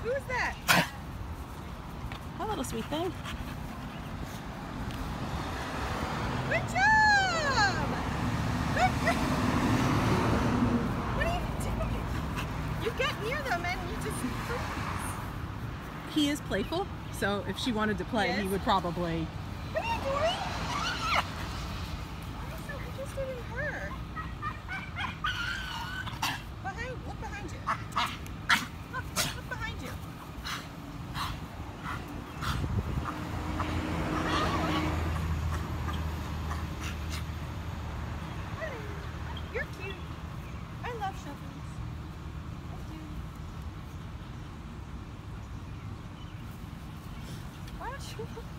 Who is that? Hi, little sweet thing. Good job! Good girl. What are you doing? You get near them and you just freeze. He is playful, so if she wanted to play, he would probably... What are you doing? I'm so interested in her. Look behind you. Look behind you. You're cute. I love shepherds. I do. Why don't you